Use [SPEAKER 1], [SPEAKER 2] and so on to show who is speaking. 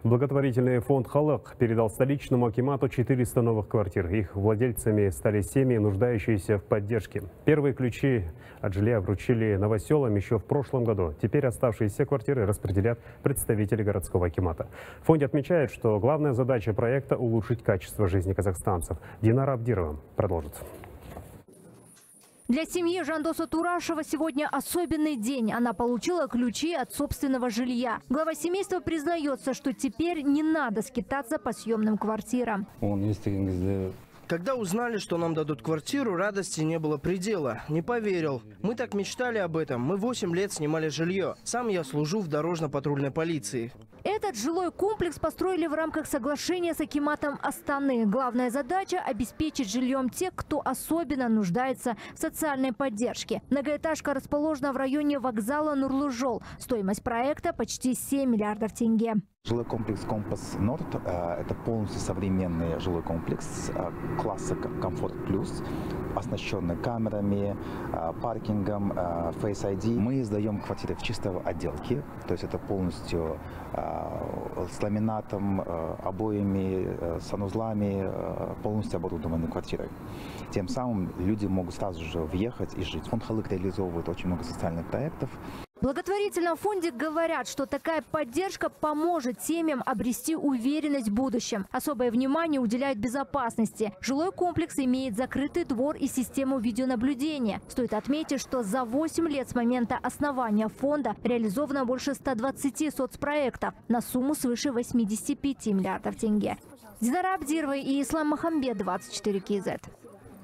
[SPEAKER 1] Благотворительный фонд «Халак» передал столичному акимату 400 новых квартир. Их владельцами стали семьи, нуждающиеся в поддержке. Первые ключи от жилья вручили новоселам еще в прошлом году. Теперь оставшиеся квартиры распределят представители городского акимата. В фонде отмечают, что главная задача проекта – улучшить качество жизни казахстанцев. Динара Абдирова продолжит.
[SPEAKER 2] Для семьи Жандоса Турашева сегодня особенный день. Она получила ключи от собственного жилья. Глава семейства признается, что теперь не надо скитаться по съемным квартирам.
[SPEAKER 3] Когда узнали, что нам дадут квартиру, радости не было предела. Не поверил. Мы так мечтали об этом. Мы 8 лет снимали жилье. Сам я служу в дорожно-патрульной полиции.
[SPEAKER 2] Этот жилой комплекс построили в рамках соглашения с акиматом Астаны. Главная задача – обеспечить жильем тех, кто особенно нуждается в социальной поддержке. Многоэтажка расположена в районе вокзала Нурлужол. Стоимость проекта – почти 7 миллиардов тенге.
[SPEAKER 4] Жилой комплекс «Компас Норд» – это полностью современный жилой комплекс класса «Комфорт Плюс», оснащенный камерами, паркингом, Face ID. Мы издаем квартиры в чистой отделке, то есть это полностью с ламинатом, обоями, санузлами, полностью оборудованной квартирой. Тем самым люди могут сразу же въехать и жить. Фонд «Халак» реализовывает очень много социальных проектов.
[SPEAKER 2] В благотворительном фонде говорят, что такая поддержка поможет семьям обрести уверенность в будущем. Особое внимание уделяют безопасности. Жилой комплекс имеет закрытый двор и систему видеонаблюдения. Стоит отметить, что за 8 лет с момента основания фонда реализовано больше 120 соцпроектов на сумму свыше 85 миллиардов тенге. Динара Абдирова и Ислам Махамбет, 24 КЗ.